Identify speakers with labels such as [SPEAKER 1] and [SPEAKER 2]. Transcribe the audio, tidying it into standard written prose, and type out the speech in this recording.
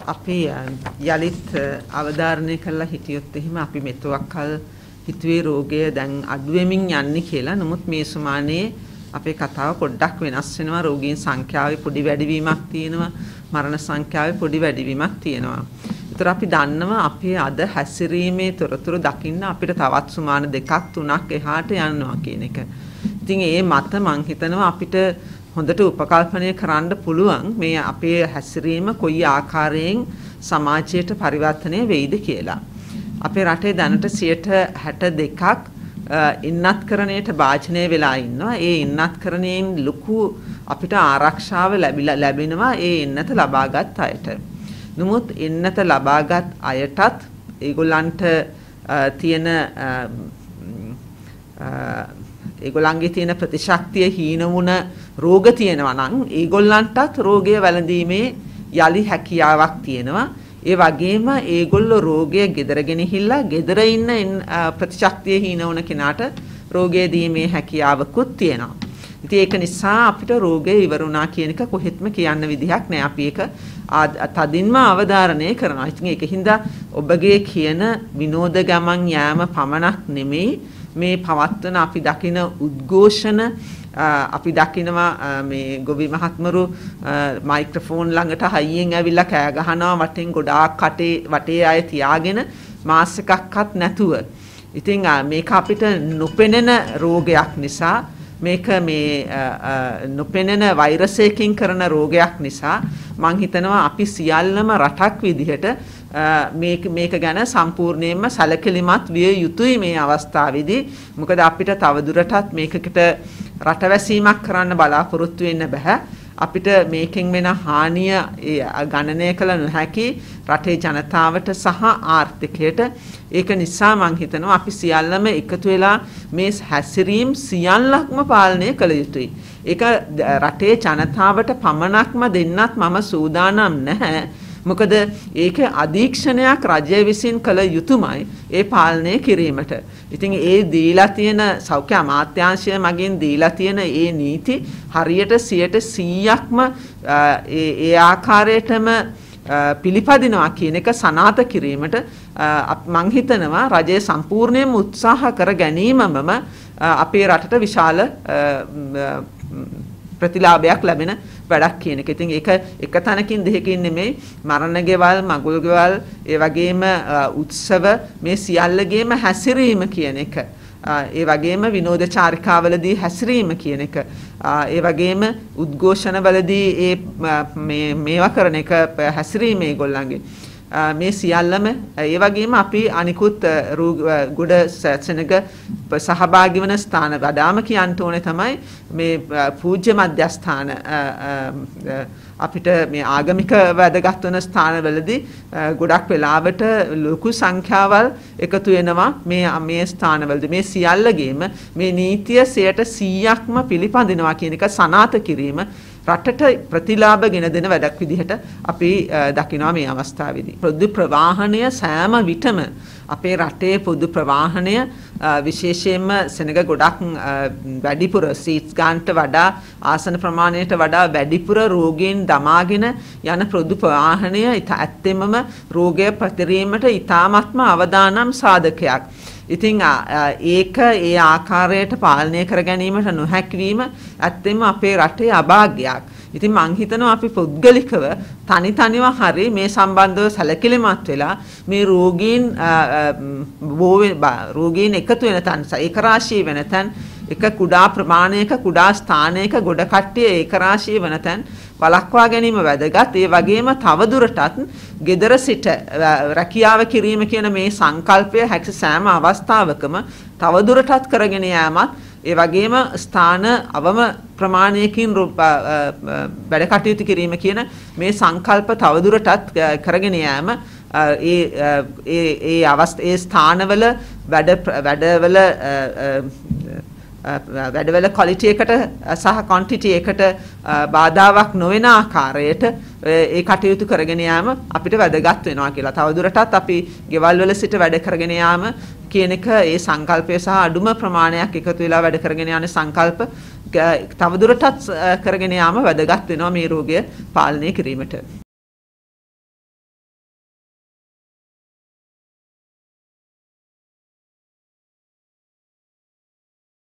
[SPEAKER 1] අපි යලිත් අවධාරණය කළා හිටියොත් එහෙම අපි මෙතොක්කල් හිතුවේ රෝගය දැන් අඩු වෙමින් යන්නේ කියලා. නමුත් මේ සුමානේ අපේ කතාව පොඩ්ඩක් වෙනස් වෙනවා. රෝගීන් සංඛ්‍යාවේ පොඩි වැඩිවීමක් තියෙනවා. මරණ සංඛ්‍යාවේ පොඩි වැඩිවීමක් තියෙනවා. ඒතර අපි දන්නවා අපි අද හැසිරීමේ තොරතුරු දකින්න අපිට තවත් සුමාන 2ක් 3ක් එහාට යනවා කියන එක. ඉතින් ඒ මත මං හිතනවා අපිට හොඳට උපකල්පනය කරන්න පුළුවන් මේ අපේ හැසිරීම කොයි ආකාරයෙන් සමාජයට පරිවර්තනය වෙයිද කියලා. අපේ රටේ දැනට 62%ක් ඉන්නත්කරණයට භාජනය වෙලා ඉන්නවා. ඒ ඉන්නත්කරණයෙන් ලොකු අපිට ආරක්ෂාව ලැබෙනවා ඒ ඉන්නත ලබාගත් අයට. නමුත් ඉන්නත ලබාගත් අයටත් ඒගොල්ලන්ට තියෙන ඒගොල්ලන්ගේ තියෙන ප්‍රතිශක්තිය හීන වුණ රෝග තියෙනවා නම් ඒගොල්ලන්ටත් රෝගය වැළඳීමේ යලි හැකියාවක් තියෙනවා. ඒ වගේම ඒගොල්ලෝ රෝගය ගෙදර ගෙනහිල්ලා ගෙදර ඉන්න ප්‍රතිශක්තිය හීන වුණ කෙනාට රෝගය දීමේ හැකියාවකුත් තියෙනවා. ඉතින් ඒක නිසා අපිට රෝගය ඉවර වුණා කියන එක කොහෙත්ම කියන්න විදිහක් නෑ. අපි ඒක තදින්ම අවධාරණය කරනවා. ඉතින් ඒකින්ද ඔබගේ කියන විනෝද ගමන් යෑම පමණක් නෙමෙයි මේ පවත්වන අපි දකින උද්ඝෝෂණ අපි දකිනවා මේ ගොවි මහත්මරු මයික්‍රොෆෝන් ළඟට හයියෙන් ඇවිල්ලා කෑ ගහනවා වටෙන් ගොඩාක් වටේ අය තියාගෙන මාස් එකක්වත් නැතුව. ඉතින් මේක අපිට නොපෙනෙන රෝගයක් නිසා මේක මේ නොපෙනෙන වෛරසයකින් කරන රෝගයක් නිසා මං හිතනවා අපි සියල්ලම රටක් විදිහට මේක ගැන සම්පූර්ණයෙන්ම සැලකිලිමත් විය යුතුයි මේ අවස්ථාවේදී. මොකද අපිට තවදුරටත් මේකකට රටවැසීමක් කරන්න බලාපොරොත්තු වෙන්න බෑ. අපිට මේකෙන් වෙන හානිය ගණනය කළ නොහැකි රටේ ජනතාවට සහ ආර්ථිකයට. ඒක නිසා මං හිතනවා අපි සියල්ලම එකතු වෙලා මේ හැසිරීම් සියල්ලක්ම පාලනය කළ යුතුයි. ඒක රටේ ජනතාවට පමණක්ම දෙන්නත් මම සූදානම් නැහැ. මොකද ඒක අධීක්ෂණයක් රජය විසින් කළ යුතුමයි ඒ පාලනය කිරීමට. ඉතින් ඒ දීලා තියෙන සෞඛ්‍ය අමාත්‍යාංශය මගින් දීලා තියෙන ඒ නීති හරියට 100%ක්ම ඒ ආකාරයටම පිළිපදිනවා කියන එක සනාථ කිරීමට මං හිතනවා රජය සම්පූර්ණයෙන්ම උත්සාහ කර ගැනීමම අපේ රටට විශාල ප්‍රතිලාභයක් ලැබෙන වැඩක් කියන එක. ඉතින් ඒක එක තැනකින් දෙකකින් නෙමෙයි මරණ ගෙවල්, මගුල් ගෙවල්, ඒ වගේම උත්සව මේ සියල්ලගේම හැසිරීම කියන එක. ඒ වගේම විනෝද චාරිකාවලදී හැසිරීම කියන එක. ඒ වගේම උද්ඝෝෂණවලදී මේවා කරන එක හැසිරීම ඒගොල්ලන්ගේ. මේ සියල්ලම ඒ වගේම අපි අනිකුත් ගුඩ සෙනග සහභාගී වන ස්ථාන වඩාම කියන්න ඕනේ තමයි මේ පූජ්‍ය මධ්‍යස්ථාන අපිට මේ ආගමික වැදගත් වෙන ස්ථානවලදී ගොඩක් වෙලාවට ලොකු සංඛ්‍යාවල් එකතු වෙනවා මේ ස්ථානවලදී. මේ සියල්ලගේම මේ නීතිය 100%ක්ම පිළිපදිනවා කියන එක සනාථ කිරීම රටට ප්‍රතිලාභ ගෙන දෙන වැඩක් විදිහට අපි දකිනවා මේ අවස්ථාවේදී. පොදු ප්‍රවාහනය සෑම විටම අපේ රටේ පොදු ප්‍රවාහනය විශේෂයෙන්ම සෙනග ගොඩක් වැඩිපුර සීට්ස් ගන්නට වඩා ආසන ප්‍රමාණයට වඩා වැඩිපුර රෝගීන් දමාගෙන යන පොදු ප්‍රවාහනය ඇත්තෙමම රෝගය ප්‍රතිරීමට ඉතාමත්ම අවදානම් සාධකයක්. ඉතින් ඒක ඒ ආකාරයට පාලනය කර ගැනීමට නොහැකිවීම ඇත්තෙන්ම අපේ රටේ අභාග්‍යයක්. ඉතින් මං හිතනවා අපි පුද්ගලිකව තනිව හරි මේ සම්බන්ධව සැලකිලිමත් වෙලා මේ රෝගීන් එකතු වෙන තැන් ඒක රාශී වෙන තැන් එක කුඩා ප්‍රමාණයක කුඩා ස්ථානයක ගොඩ කට්ටිය ඒක රාශී වෙන තැන් වළක්වා ගැනීම වැදගත්. ඒ වගේම තවදුරටත් gedara සිට රැකියාව කිරීම කියන මේ සංකල්පය හැකි සෑම අවස්ථාවකම තවදුරටත් කරගෙන යාමත් ඒ වගේම ස්ථාන අවම ප්‍රමාණයකින් වැඩ කටයුතු කිරීම කියන මේ සංකල්ප තවදුරටත් කරගෙන යාම ඒ ස්ථානවල වැඩවල ක්වොලිටි එකට සහ ක්වොන්ටිටි එකට බාධාවක් නොවන ආකාරයට ඒ කටයුතු කරගෙන යාම අපිට වැදගත් වෙනවා කියලා. තවදුරටත් අපි ගෙවල් වල සිට වැඩ කරගෙන යාම කියන එක ඒ සංකල්පය සහ අඩුම ප්‍රමාණයක් එකතු වෙලා වැඩ කරගෙන යන සංකල්ප තවදුරටත් කරගෙන යාම වැදගත් වෙනවා මේ රෝගය පාලනය කිරීමට.